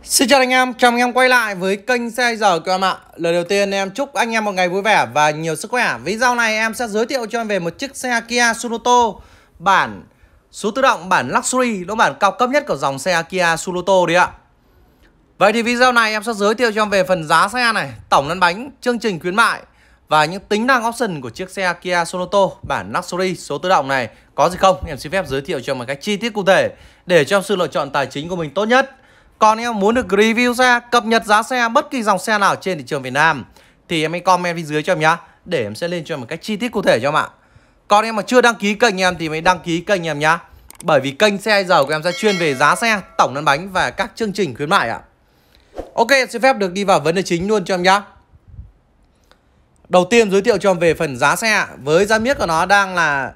Xin chào anh em, chào mừng anh em quay lại với kênh xe giờ của em ạ. Lời đầu tiên em chúc anh em một ngày vui vẻ và nhiều sức khỏe. Video này em sẽ giới thiệu cho em về một chiếc xe Kia Sorento bản số tự động, bản Luxury, đó bản cao cấp nhất của dòng xe Kia Sorento đấy ạ. Vậy thì video này em sẽ giới thiệu cho em về phần giá xe này, tổng lăn bánh, chương trình khuyến mại và những tính năng option của chiếc xe Kia Sorento bản Luxury số tự động này có gì không. Em xin phép giới thiệu cho em một cách chi tiết cụ thể để cho sự lựa chọn tài chính của mình tốt nhất. Còn em muốn được review xe, cập nhật giá xe bất kỳ dòng xe nào trên thị trường Việt Nam thì em hãy comment bên dưới cho em nhá, để em sẽ lên cho em một cách chi tiết cụ thể cho em ạ. Còn em mà chưa đăng ký kênh em thì hãy đăng ký kênh em nhá, bởi vì kênh xe giờ của em sẽ chuyên về giá xe, tổng lăn bánh và các chương trình khuyến mại ạ. Ok, xin phép được đi vào vấn đề chính luôn cho em nhá. Đầu tiên giới thiệu cho em về phần giá xe, với giá miết của nó đang là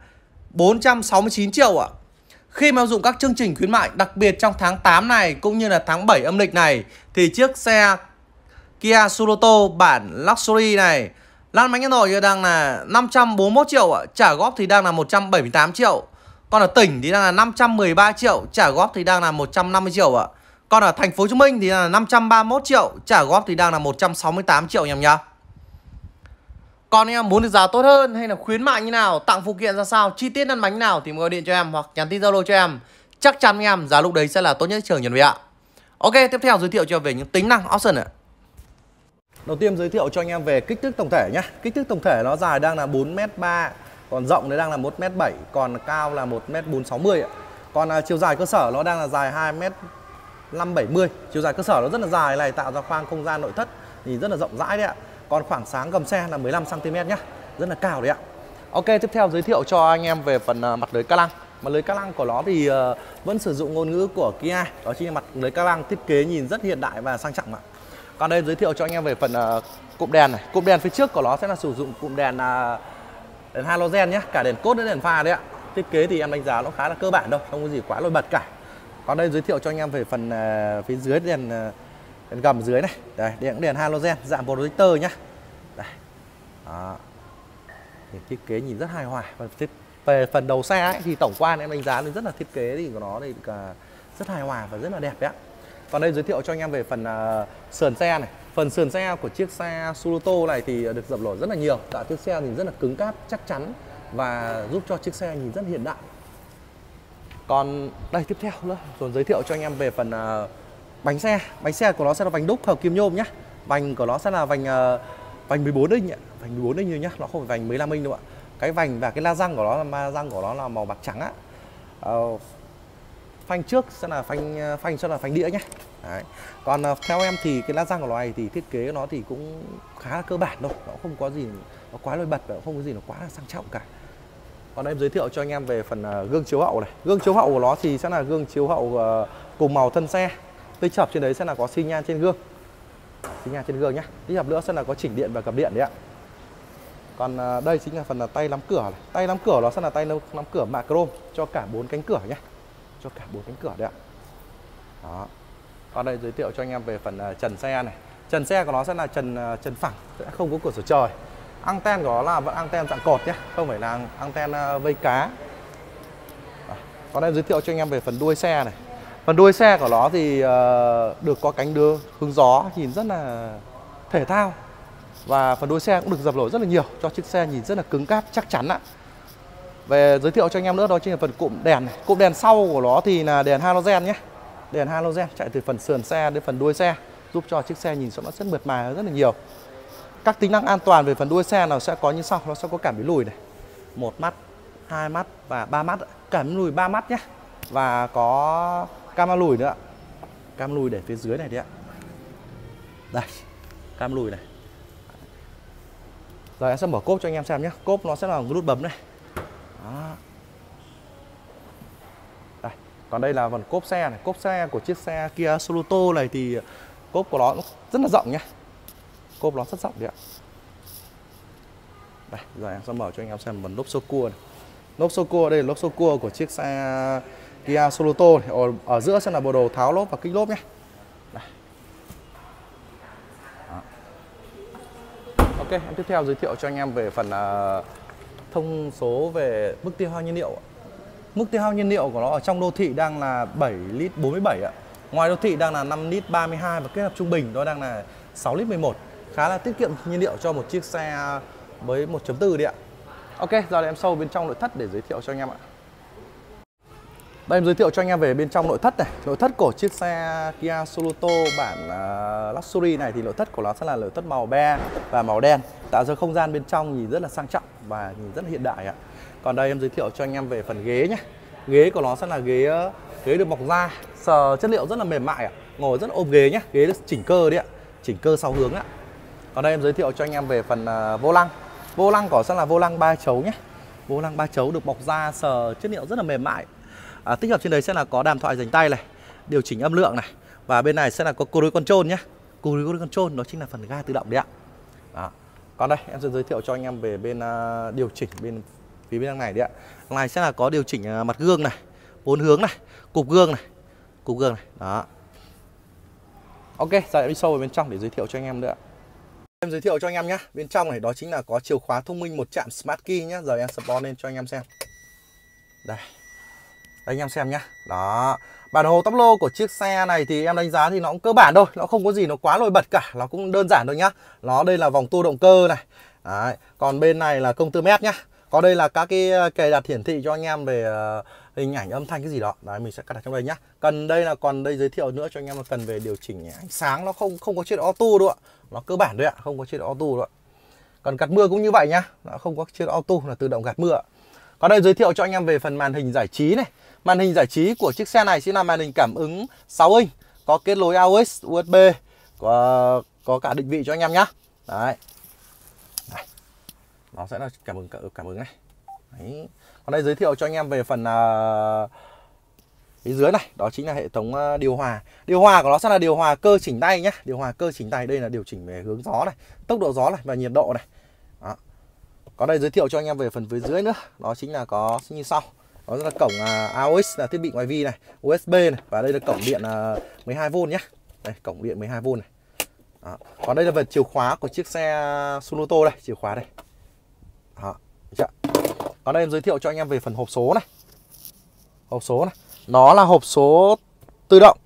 469 triệu ạ. Khi mà áp dụng các chương trình khuyến mại, đặc biệt trong tháng 8 này cũng như là tháng 7 âm lịch này, thì chiếc xe Kia Sorento bản Luxury này lăn bánh Hà Nội đang là 541 triệu ạ, trả góp thì đang là 178 triệu. Còn ở tỉnh thì đang là 513 triệu, trả góp thì đang là 150 triệu ạ. Còn ở thành phố Hồ Chí Minh thì là 531 triệu, trả góp thì đang là 168 triệu anh em nhá. Còn em muốn được giá tốt hơn hay là khuyến mại như nào, tặng phụ kiện ra sao, chi tiết lăn bánh nào thì gọi điện cho em hoặc nhắn tin Zalo cho em. Chắc chắn em giá lúc đấy sẽ là tốt nhất trường nhận về ạ. Ok, tiếp theo giới thiệu cho về những tính năng option ạ. Đầu tiên giới thiệu cho anh em về kích thước tổng thể nhá. Kích thước tổng thể nó dài đang là 4m3, còn rộng đấy đang là 1m7, còn cao là 1m460 ạ. Còn chiều dài cơ sở nó đang là dài 2m570. Chiều dài cơ sở nó rất là dài này, tạo ra khoang không gian nội thất thì rất là rộng rãi đấy ạ. Còn khoảng sáng gầm xe là 15 cm nhá, rất là cao đấy ạ. Ok, tiếp theo giới thiệu cho anh em về phần mặt lưới ca lăng. Mặt lưới ca lăng của nó thì vẫn sử dụng ngôn ngữ của Kia, đó chính là mặt lưới ca lăng thiết kế nhìn rất hiện đại và sang trọng ạ. Còn đây giới thiệu cho anh em về phần cụm đèn này. Cụm đèn phía trước của nó sẽ là sử dụng cụm đèn đèn halogen nhé, cả đèn cốt đến đèn pha đấy ạ. Thiết kế thì em đánh giá nó khá là cơ bản đâu, không có gì quá nổi bật cả. Còn đây giới thiệu cho anh em về phần phía dưới đèn gầm dưới này. Đây, đèn halogen dạng projector nhá. Đây. Đó. Thì thiết kế nhìn rất hài hòa. Và về phần đầu xe ấy, thì tổng quan em đánh giá lên rất là thiết kế thì của nó thì rất hài hòa và rất là đẹp đấy ạ. Còn đây giới thiệu cho anh em về phần sườn xe này. Phần sườn xe của chiếc xe Sorento này thì được dập nổi rất là nhiều. Tạo chiếc xe nhìn rất là cứng cáp, chắc chắn và giúp cho chiếc xe nhìn rất hiện đại. Còn đây tiếp theo nữa, rồi giới thiệu cho anh em về phần bánh xe. Bánh xe của nó sẽ là vành đúc hợp kim nhôm nhá. Vành của nó sẽ là vành 14 inch ạ, vành 14 inch nhá, nó không phải vành 15 inch đâu ạ. Cái vành và cái la răng của nó là màu bạc trắng á. Phanh trước sẽ là phanh đĩa nhé. Đấy. Còn theo em thì cái la răng của nó này thì thiết kế của nó thì cũng khá là cơ bản thôi, nó không có gì nó quá nổi bật và không có gì nó quá là sang trọng cả. Còn đây em giới thiệu cho anh em về phần gương chiếu hậu này. Gương chiếu hậu của nó thì sẽ là gương chiếu hậu cùng màu thân xe. Tích hợp trên đấy sẽ là có xi nhan trên gương. Xi nhan trên gương nhé. Tích hợp nữa sẽ là có chỉnh điện và cắm điện đấy ạ. Còn đây chính là phần tay nắm cửa này. Tay nắm cửa nó sẽ là tay nắm cửa mạ chrome cho cả 4 cánh cửa nhé. Cho cả 4 cánh cửa đấy ạ. Đó. Còn đây giới thiệu cho anh em về phần trần xe này. Trần xe của nó sẽ là trần phẳng, sẽ không có cửa sổ trời. Anten của nó là vẫn anten dạng cột nhé, không phải là anten vây cá. Đó. Còn đây giới thiệu cho anh em về phần đuôi xe này. Phần đuôi xe của nó thì được có cánh đưa hứng gió, nhìn rất là thể thao. Và phần đuôi xe cũng được dập nổi rất là nhiều, cho chiếc xe nhìn rất là cứng cáp, chắc chắn ạ. Về giới thiệu cho anh em nữa đó chính là phần cụm đèn này. Cụm đèn sau của nó thì là đèn halogen nhé. Đèn halogen chạy từ phần sườn xe đến phần đuôi xe, giúp cho chiếc xe nhìn nó rất mượt mà rất là nhiều. Các tính năng an toàn về phần đuôi xe nào sẽ có như sau. Nó sẽ có cảm biến lùi này, 1 mắt, 2 mắt và 3 mắt. Cảm biến lùi 3 mắt nhé. Và có cam lùi nữa. Cam lùi để phía dưới này đấy ạ. Đây, cam lùi này. Rồi em sẽ mở cốp cho anh em xem nhé. Cốp nó sẽ là nút bấm này. Đó. Đây. Còn đây là phần cốp xe này. Cốp xe của chiếc xe Kia Sorento này thì cốp của nó rất là rộng nhé. Cốp nó rất rộng đấy ạ. Đây, giờ em sẽ mở cho anh em xem phần lốp xô cua này. Lốp xô cua, đây là lốp xô cua của chiếc xe Kia Sorento này. Ở giữa sẽ là bộ đồ tháo lốp và kích lốp nhé. Đây. Đó. Ok, em tiếp theo giới thiệu cho anh em về phần thông số về mức tiêu hao nhiên liệu. Mức tiêu hao nhiên liệu của nó ở trong đô thị đang là 7 lít 47 ạ. Ngoài đô thị đang là 5 lít 32 và kết hợp trung bình đó đang là 6 lít 11. Khá là tiết kiệm nhiên liệu cho một chiếc xe với 1.4 đi ạ. Ok, giờ em sâu bên trong nội thất để giới thiệu cho anh em ạ. Đây em giới thiệu cho anh em về bên trong nội thất này. Nội thất của chiếc xe Kia Sorento bản Luxury này thì nội thất của nó sẽ là nội thất màu be và màu đen, tạo ra không gian bên trong nhìn rất là sang trọng và nhìn rất là hiện đại ạ. Còn đây em giới thiệu cho anh em về phần ghế nhé. Ghế của nó sẽ là ghế được bọc da, sờ chất liệu rất là mềm mại ạ. Ngồi rất là ôm ghế nhé, ghế được chỉnh cơ đấy ạ, chỉnh cơ 6 hướng ạ. Còn đây em giới thiệu cho anh em về phần vô lăng. Vô lăng của sẽ là vô lăng 3 chấu nhé. Vô lăng 3 chấu được bọc da, sờ chất liệu rất là mềm mại. Tích hợp trên đấy sẽ là có đàm thoại dành tay này, điều chỉnh âm lượng này, và bên này sẽ là có cruise control nhé. Cruise control đó chính là phần ga tự động đấy ạ. Đó. Còn đây em sẽ giới thiệu cho anh em về bên điều chỉnh bên phía bên này đấy ạ. Bên này sẽ là có điều chỉnh mặt gương này, 4 hướng này, cụp gương này, đó. Ok, giờ em đi sâu vào bên trong để giới thiệu cho anh em nữa. Em giới thiệu cho anh em nhé. Bên trong này đó chính là có chìa khóa thông minh một chạm Smart Key nhé. Giờ em spawn lên cho anh em xem. Đây anh em xem nhé. Đó. Bản hồ tắp lô của chiếc xe này thì em đánh giá thì nó cũng cơ bản thôi. Nó không có gì nó quá nổi bật cả. Nó cũng đơn giản thôi nhá. Đây là vòng tua động cơ này. Đấy. Còn bên này là công tơ mét nhá. Có đây là các cái cài đặt hiển thị cho anh em về hình ảnh âm thanh cái gì đó. Đấy, mình sẽ cài đặt trong đây nhá. Cần đây là còn đây giới thiệu nữa cho anh em là cần về điều chỉnh ánh sáng. Nó không có chế độ auto đâu ạ. Nó cơ bản thôi ạ, không có chế độ auto đâu ạ. Còn gạt mưa cũng như vậy nhá. Nó không có chế độ auto, là tự động gạt mưa ạ. Còn đây giới thiệu cho anh em về phần màn hình giải trí này. Màn hình giải trí của chiếc xe này sẽ là màn hình cảm ứng 6 inch, có kết nối AUX, USB, có cả định vị cho anh em nhá. Đấy. Đây. Nó sẽ là cảm ứng này. Đấy. Còn đây giới thiệu cho anh em về phần phía dưới này, đó chính là hệ thống điều hòa. Điều hòa của nó sẽ là điều hòa cơ chỉnh tay nhé. Điều hòa cơ chỉnh tay, đây là điều chỉnh về hướng gió này, tốc độ gió này và nhiệt độ này. Đó. Có đây giới thiệu cho anh em về phần phía dưới nữa, đó chính là có như sau. Đó là cổng AUX là thiết bị ngoại vi này, USB này, và đây là cổng điện 12V nhé. Đây, cổng điện 12V này. Đó. Còn đây là về chìa khóa của chiếc xe Sorento đây, chìa khóa đây. Đó. Còn đây em giới thiệu cho anh em về phần hộp số này. Hộp số này, nó là hộp số tự động,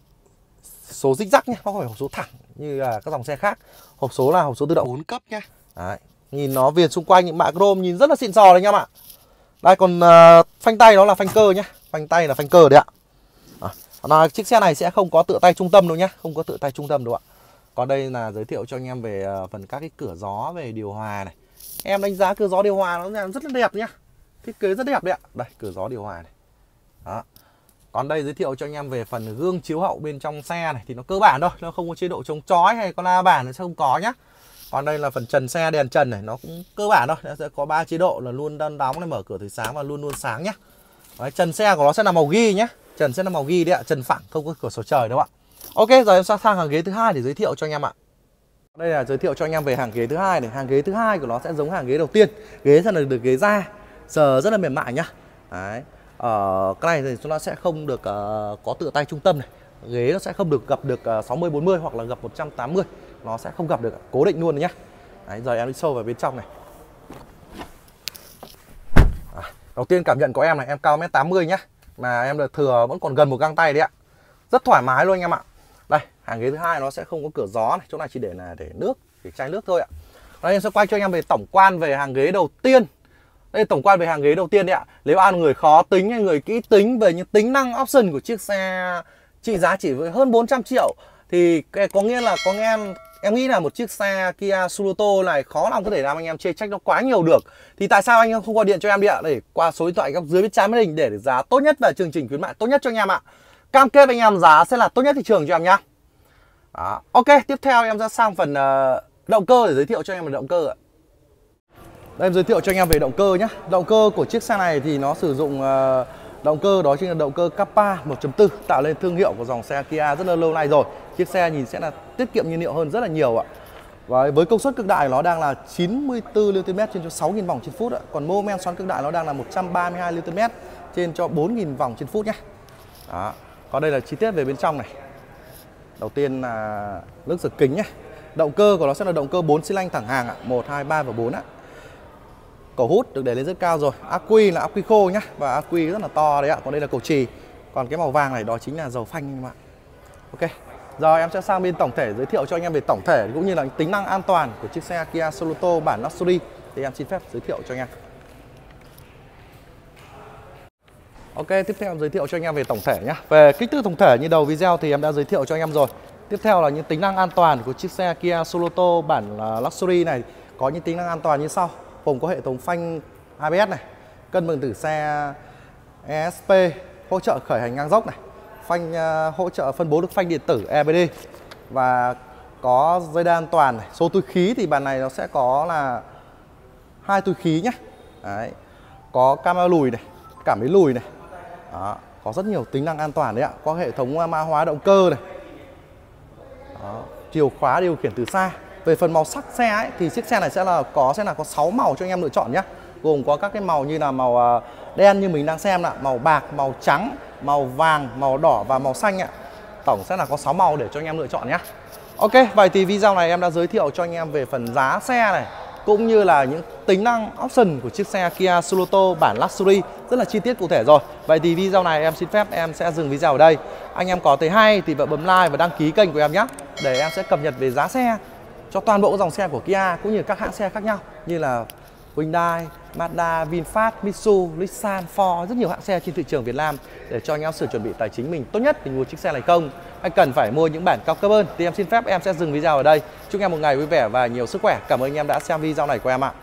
số zigzag nhé, nó không phải hộp số thẳng như là các dòng xe khác. Hộp số là hộp số tự động 4 cấp nhé. Đấy. Nhìn nó viền xung quanh những mạ chrome nhìn rất là xịn sò đấy anh em ạ. Đây còn phanh tay nó là phanh cơ nhé. Phanh tay là phanh cơ đấy ạ. Chiếc xe này sẽ không có tựa tay trung tâm đâu nhé. Không có tựa tay trung tâm đâu ạ. Còn đây là giới thiệu cho anh em về phần các cái cửa gió về điều hòa này. Em đánh giá cửa gió điều hòa nó rất là đẹp nhá. Thiết kế rất đẹp đấy ạ. Đây cửa gió điều hòa này. Đó. Còn đây giới thiệu cho anh em về phần gương chiếu hậu bên trong xe này thì nó cơ bản thôi, nó không có chế độ chống chói hay con la bàn nó sẽ không có nhá. Còn đây là phần trần xe, đèn trần này nó cũng cơ bản thôi, nó sẽ có 3 chế độ là luôn đóng này, mở cửa từ sáng và luôn luôn sáng nhá. Đấy, trần xe của nó sẽ là màu ghi nhá. Trần sẽ là màu ghi đấy ạ, trần phẳng không có cửa sổ trời đâu ạ. Ok, giờ em sang hàng ghế thứ hai để giới thiệu cho anh em ạ. Đây là giới thiệu cho anh em về hàng ghế thứ hai này. Hàng ghế thứ hai của nó sẽ giống hàng ghế đầu tiên. Ghế sẽ là được ghế da, sờ rất là mềm mại nhá. Đấy. Cái này thì nó sẽ không được có tựa tay trung tâm này. Ghế nó sẽ không được gập được 60-40 hoặc là gập 180. Nó sẽ không gập được, cố định luôn nhá. Đấy, giờ em đi sâu vào bên trong này. Đầu tiên cảm nhận của em này, em cao 1m80 nhá. Mà em được thừa vẫn còn gần một găng tay đấy ạ. Rất thoải mái luôn anh em ạ. Đây, hàng ghế thứ hai nó sẽ không có cửa gió này, chỗ này chỉ để nước, để chai nước thôi ạ. Đây em sẽ quay cho anh em về tổng quan về hàng ghế đầu tiên. Đây tổng quan về hàng ghế đầu tiên đấy ạ. Nếu ai người khó tính hay người kỹ tính về những tính năng option của chiếc xe trị giá chỉ với hơn 400 triệu thì có nghĩa là em nghĩ là một chiếc xe Kia Sorento này khó lòng có thể làm anh em chê trách nó quá nhiều được. Thì tại sao anh em không gọi điện cho em đi ạ? Để qua số điện thoại góc dưới bên trái màn hình để được giá tốt nhất và chương trình khuyến mại tốt nhất cho anh em ạ. Cam kết anh em giá sẽ là tốt nhất thị trường cho em nhá. Đó. Ok, tiếp theo em sẽ sang phần động cơ để giới thiệu cho anh em về động cơ ạ. Đây em giới thiệu cho anh em về động cơ nhé. Động cơ của chiếc xe này thì nó sử dụng động cơ đó chính là động cơ Kappa 1.4, tạo lên thương hiệu của dòng xe Kia rất là lâu nay rồi. Chiếc xe nhìn sẽ là tiết kiệm nhiên liệu hơn rất là nhiều ạ. Và với công suất cực đại nó đang là 94 Nm trên cho 6.000 vòng trên phút ạ. Còn mô men xoắn cực đại nó đang là 132 Nm trên cho 4.000 vòng trên phút nhé. Đó. Còn đây là chi tiết về bên trong này. Đầu tiên là nước rửa kính nhé. Động cơ của nó sẽ là động cơ 4 xi lanh thẳng hàng ạ, 1, 2, 3 và 4 ạ. Cầu hút được để lên rất cao rồi. Ắc quy là ắc quy khô nhá, và ắc quy rất là to đấy ạ. Còn đây là cầu chì. Còn cái màu vàng này đó chính là dầu phanh anh em ạ. Ok. Giờ em sẽ sang bên tổng thể, giới thiệu cho anh em về tổng thể cũng như là tính năng an toàn của chiếc xe Kia Sorento bản Luxury. Thì em xin phép giới thiệu cho anh em. Ok, tiếp theo em giới thiệu cho anh em về tổng thể nhé. Về kích thước tổng thể như đầu video thì em đã giới thiệu cho anh em rồi. Tiếp theo là những tính năng an toàn của chiếc xe Kia Sorento bản Luxury này. Có những tính năng an toàn như sau. Gồm có hệ thống phanh ABS này, cân bằng tử xe ESP, hỗ trợ khởi hành ngang dốc này, phanh hỗ trợ phân bố được phanh điện tử EBD, và có dây đai an toàn này. Số túi khí thì bản này nó sẽ có là 2 túi khí nhé. Đấy. Có camera lùi này, cảm biến lùi này. Đó. Có rất nhiều tính năng an toàn đấy ạ. Có hệ thống mã hóa động cơ này. Đó. Chìa khóa điều khiển từ xa. Về phần màu sắc xe ấy, thì chiếc xe này sẽ là có 6 màu cho anh em lựa chọn nhé. Gồm có các cái màu như là màu đen như mình đang xem ạ, màu bạc, màu trắng, màu vàng, màu đỏ và màu xanh ạ. Tổng sẽ là có 6 màu để cho anh em lựa chọn nhé. Ok, vậy thì video này em đã giới thiệu cho anh em về phần giá xe này, cũng như là những tính năng option của chiếc xe Kia Sorento bản Luxury rất là chi tiết cụ thể rồi. Vậy thì video này em xin phép em sẽ dừng video ở đây. Anh em có thấy hay thì bấm like và đăng ký kênh của em nhé, để em sẽ cập nhật về giá xe cho toàn bộ dòng xe của Kia cũng như các hãng xe khác nhau như là Hyundai, Mazda, VinFast, Mitsubishi, Nissan, Ford, rất nhiều hãng xe trên thị trường Việt Nam, để cho anh em sự chuẩn bị tài chính mình tốt nhất để mua chiếc xe này không. Anh cần phải mua những bản cao cấp hơn thì em xin phép em sẽ dừng video ở đây. Chúc em một ngày vui vẻ và nhiều sức khỏe. Cảm ơn anh em đã xem video này của em ạ.